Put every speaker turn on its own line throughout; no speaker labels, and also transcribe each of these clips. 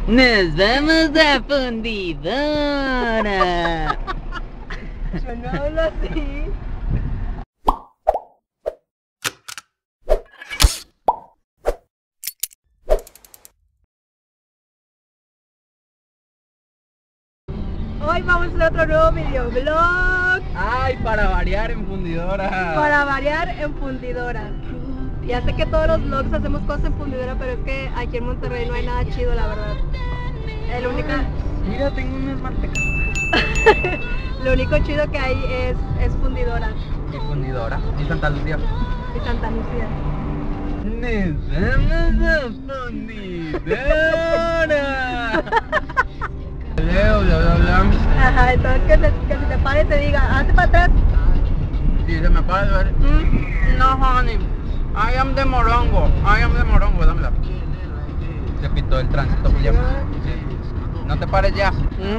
Nos vamos a fundidora.
Yo no hablo así. Hoy vamos a hacer otro nuevo videoblog.
Ay, para variar en fundidora.
Para variar en fundidora. Ya sé que todos los vlogs hacemos cosas en fundidora, pero es que aquí en Monterrey no hay nada chido, la verdad. El único...
Mira, tengo unas mantecas.
Lo único chido que hay es fundidora
Y fundidora. Y Santa Lucía.
y Santa Lucía.
Nos vamos a fundidora. Leo, bla, bla, bla.
Ajá, entonces que se te pare y te diga, hazte para atrás.
Y se me para de ver. No, honey. I am de Morongo. Dámela. Se pitó el tránsito, Julián. No te pares ya.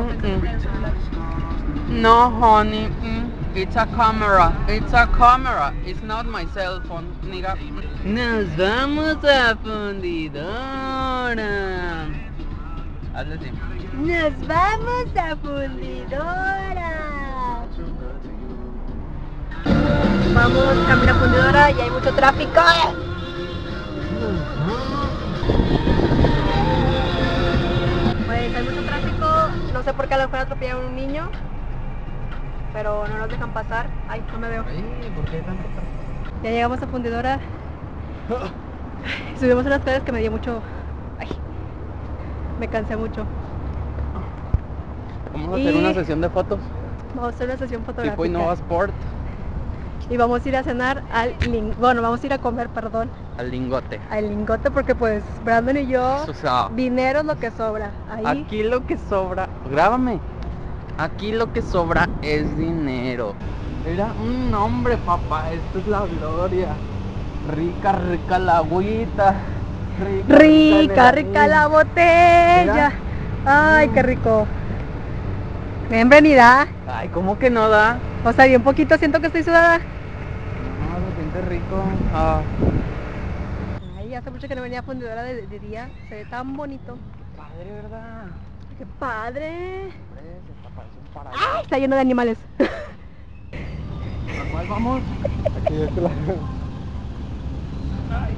No, honey. It's a camera. It's a camera. It's not my cell phone. Mira. Nos vamos a fundidora. Hazle así.
Nos vamos a fundidora. Vamos camino a fundidora y hay mucho tráfico. Pues hay mucho tráfico. No sé por qué a lo mejor atropellaron a un niño, pero no nos dejan pasar. Ay, no me veo.
Ay, ¿por qué tanto tráfico?
Ya llegamos a fundidora. Subimos unas escaleras que me dio mucho. Ay, me cansé mucho.
Vamos a hacer una sesión de fotos.
Vamos a hacer una sesión fotográfica.
Tipo Innova Sport.
Y vamos a ir a cenar vamos a ir a comer, perdón,
Al lingote.
al lingote, porque pues Brandon y yo,
O sea,
dinero es lo que sobra. Ahí,
aquí lo que sobra, grábame. Aquí lo que sobra es dinero. Mira, hombre, papá, esto es la gloria. Rica, rica la agüita.
rica la botella.
Mira.
Ay, qué rico. Bienvenida.
Ay, ¿cómo que no da?
O sea, bien poquito siento que estoy sudada.
No, se siente rico. Ah,
Ay, hace mucho que no venía a fundidora de día. Se ve tan bonito.
padre, ¿verdad?
Qué padre.
Hombre, se está pareciendo un paraíso.
Ay, está lleno de animales.
¿A cuál vamos? Aquí de este lado. Ay.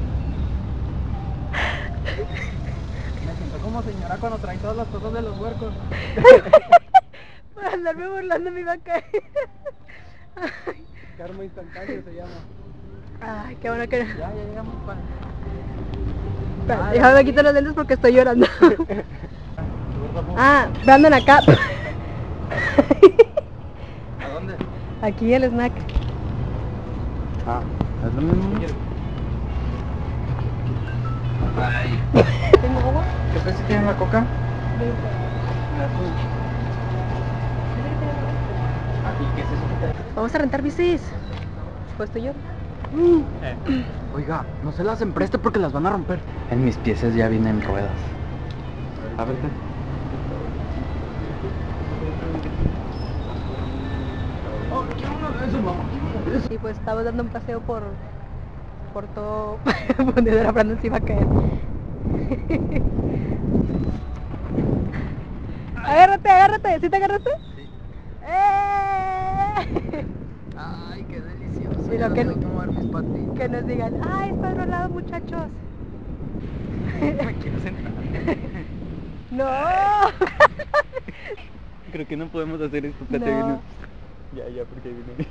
Me siento como señora cuando trae todas las cosas de los huercos.
Por andarme burlando me iba a caer.
Karma instantáneo se llama.
Ay, qué bueno que...
Ya llegamos para.
Espera, déjame quitar los lentes porque estoy llorando. Ah, Brandon acá.
¿A dónde?
Aquí el snack.
Ah, es lo mismo. Ay.
¿Tengo agua?
¿Qué precio tiene la coca? Aquí, ¿qué es eso?
Vamos a rentar bicis. Pues estoy yo.
Oiga, no se las empreste porque las van a romper. En mis pies ya vienen ruedas. A ver, oh, quiero uno de esos, mamá.
Y pues estamos dando un paseo por todo. Fundidora. Brandon se iba a caer. Agárrate. ¿Sí te agarraste?
Sí.
¡Eh!
Ay, qué delicioso.
Pero
Ya no
que-
tengo que mover mis patitas.
Que nos digan, ¡ay, está al otro lado, muchachos!
Me quiero sentar.
¡No!
Creo que no podemos hacer esto. Espérate,
No.
viene. Ya, porque ahí viene.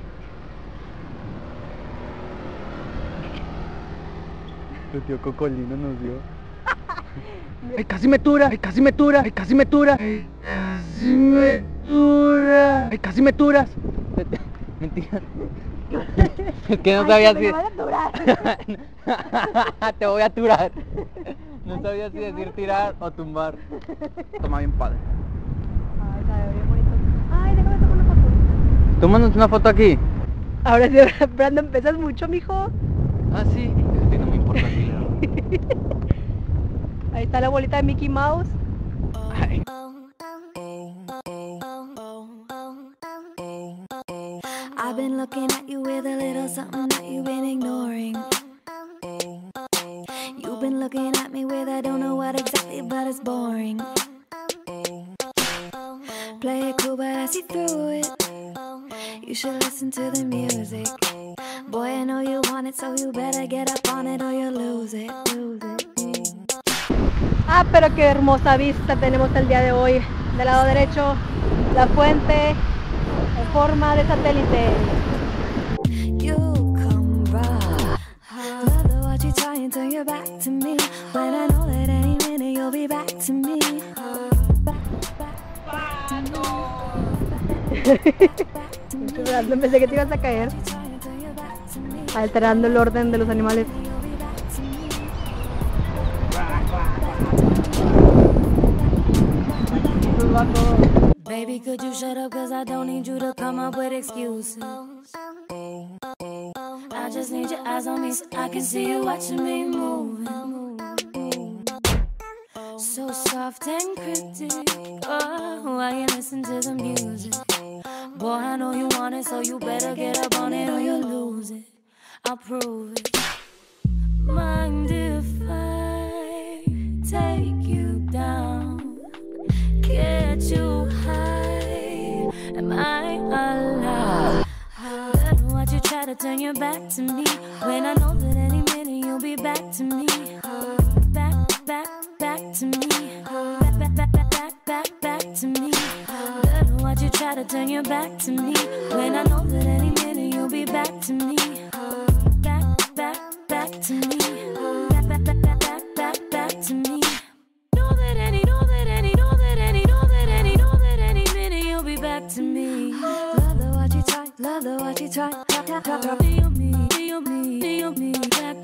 Tu tío Cocolino nos dio. ¡Ay, casi me tura! ¡Ay, casi me tura! ¡Ay, casi me tura! ¡Ay, casi me tura! ¡Ay, casi me turas! Mentira. Es que no sabía si...
Me van a aturar.
Te voy a turar. No sabía si decir tirar o tumbar. Toma bien padre.
Ay, sabe bien bonito. Ay, déjame tomar una foto.
Tómanos una foto aquí.
Ahora sí, Brandon, pesas mucho, mijo.
Ah, sí. Sí, no me importa.
Ahí está la bolita de Mickey Mouse.
Ay.
I've been looking at you with a little something that you've been ignoring. You've been looking at me with I don't know what exactly, but it's boring. Play it cool, but I see through it. You should listen to the music. Boy, I know you want it, so you better get up on it or you'll lose it.
Ah, pero qué hermosa vista tenemos el día de hoy. Del lado derecho, la fuente en forma de satélite.
You come right. Love the watch you try and turn your back to me. When I know that any minute you'll be back to me.
Pensé que te ibas a caer, alterando el orden de los animales.
Baby, could you shut up, cause I don't need you to come up with excuses. I just need your eyes on me so I can see you watching me moving. So soft and cryptic, oh, while you listen to the music. Boy, I know you want it, so you better get up on it or you'll lose it. I'll prove it. Mind if I take you down, get you high? Am I allowed? Better watch you try to turn your back to me, when I know that any minute you'll be back to me. Back to me. Back to me. Better watch you try to turn your back to me, when I know that any minute you'll be back to me. Back to me. Back to me. Know that any minute you'll be back to me. Love the watch you try. Love the watch you try. Feel me.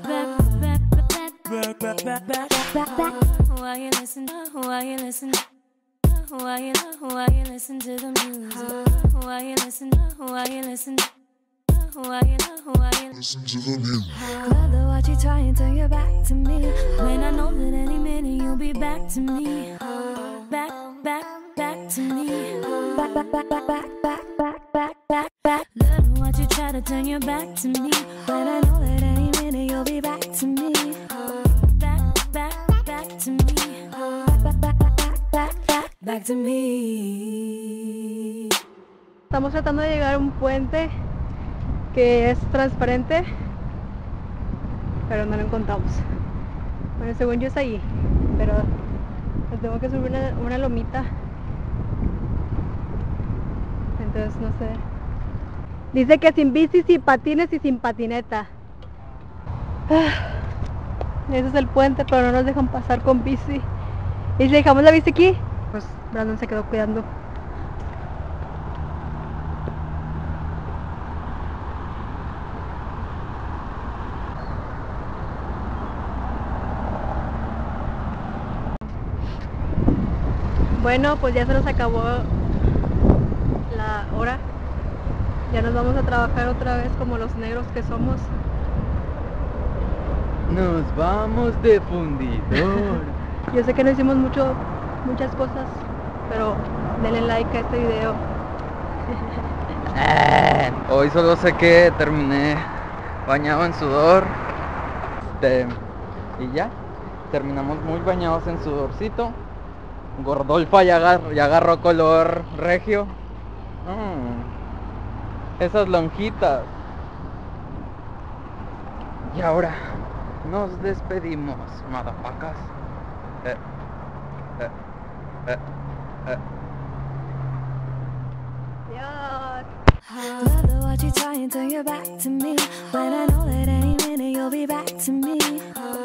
Back. Why you listen to the music? Why you listen to the music? Love the watch you try and turn your back to me, when I know that any minute you'll be back to me. Back to me. Back. Love the watch you try to turn your back to me, when I know that any minute you'll be back to me. Back to me. Back to me.
Estamos tratando de llegar a un puente que es transparente, pero no lo encontramos. Bueno, según yo es ahí, pero tengo que subir una lomita, entonces no sé. Dice que sin bici, sin patines y sin patineta. Ese es el puente, pero no nos dejan pasar con bici. Y si dejamos la bici aquí, pues Brandon se quedó cuidando. Bueno, pues ya se nos acabó la hora. Ya nos vamos a trabajar otra vez como los negros que somos.
Nos vamos de fundidor.
Yo sé que no hicimos muchas cosas, pero denle like a este video.
Hoy solo sé que terminé bañado en sudor. Y ya, terminamos muy bañados en sudorcito. Gordolfa ya agarró color regio. Esas lonjitas. Y ahora nos despedimos, madapacas.
Love the watch you try and turn your back to me, when I know that any minute you'll be back to me.